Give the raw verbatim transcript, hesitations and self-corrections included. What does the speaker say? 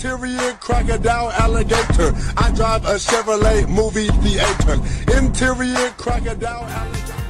Interior crocodile alligator. I drive a Chevrolet movie theater. Interior crocodile alligator.